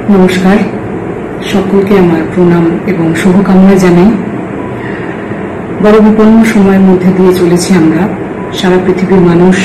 নমস্কার, সকলকে আমার প্রণাম এবং শুভকামনা জানাই। বড় বিপন্ন সময়ের মধ্যে দিয়ে চলেছি আমরা। সারা পৃথিবীর মানুষ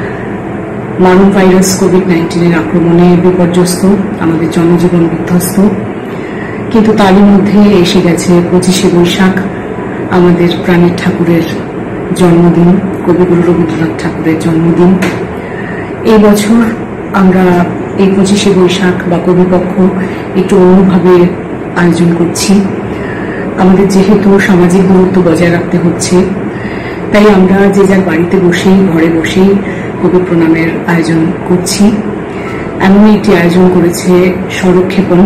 মারণ ভাইরাস কোভিড-19 আক্রমণে বিপর্যস্ত, আমাদের জনজীবন বিধ্বস্ত। কিন্তু তারই মধ্যে এসে গেছে 25শে বৈশাখ, আমাদের প্রাণের ঠাকুরের জন্মদিন, কবিগুরু রবীন্দ্রনাথ ঠাকুরের জন্মদিন। এই বছর আমরা এই 25শে বৈশাখ বা কবিপক্ষ একটু অন্যভাবে আয়োজন করছি। আমাদের যেহেতু সামাজিক দূরত্ব বজায় রাখতে হচ্ছে, তাই আমরা যে যার বাড়িতে বসেই, ঘরে বসেই কবি প্রণামের আয়োজন করছি। এমন একটি আয়োজন করেছে স্বরক্ষেপণ।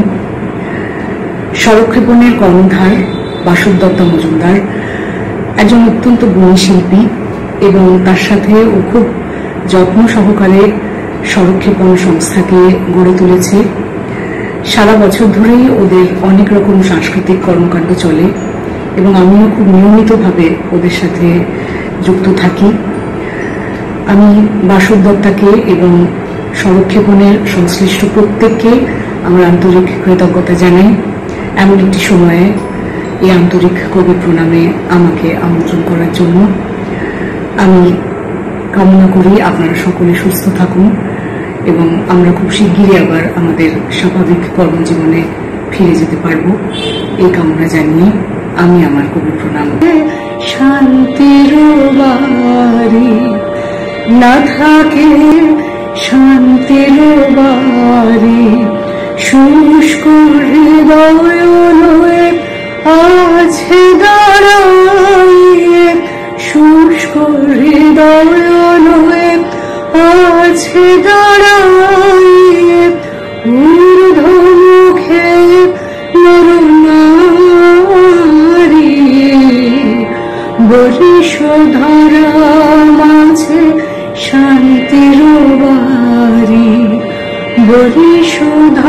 স্বরক্ষেপণের কর্ণধার বাসুদেব দত্ত মজুমদার একজন অত্যন্ত গুণী শিল্পী এবং তার সাথে ও খুব যত্ন সহকারে স্বরক্ষেপণ সংস্থাকে গড়ে তুলেছে। সারা বছর ধরেই ওদের অনেক রকম সাংস্কৃতিক কর্মকাণ্ড চলে এবং আমিও খুব নিয়মিতভাবে ওদের সাথে যুক্ত থাকি। আমি বাসুদেব দত্তাকে এবং স্বরক্ষেপণের সংশ্লিষ্ট প্রত্যেককে আমার আন্তরিক কৃতজ্ঞতা জানাই এমন একটি সময়ে এই আন্তরিক কবি প্রণামে আমাকে আমন্ত্রণ করার জন্য। আমি কামনা করি আপনারা সকলে সুস্থ থাকুন এবং আমরা খুব শিগগিরই আবার আমাদের স্বাভাবিক কর্মজীবনে ফিরে যেতে পারব, এই কামনা জানিয়ে আমি আমার কবি প্রণাম। শান্তির বাড়ি না থাকে, শান্তির বাড়ি শুষ্ক হৃদয় লয়ে আছে দাঁড়াইয়ে, শুষ্ক হৃদয় লয়ে আছে দাঁড়াইয়ে, ঊর্ধ্বমুখে নরনারী বরিশধারা মাঝে শান্তির বাড়ি, বরিশধারা